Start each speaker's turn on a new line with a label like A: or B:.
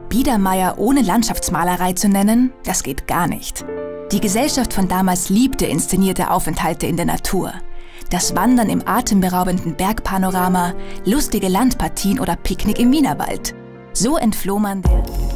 A: Biedermeier ohne Landschaftsmalerei zu nennen, das geht gar nicht. Die Gesellschaft von damals liebte inszenierte Aufenthalte in der Natur. Das Wandern im atemberaubenden Bergpanorama, lustige Landpartien oder Picknick im Wienerwald. So entfloh man der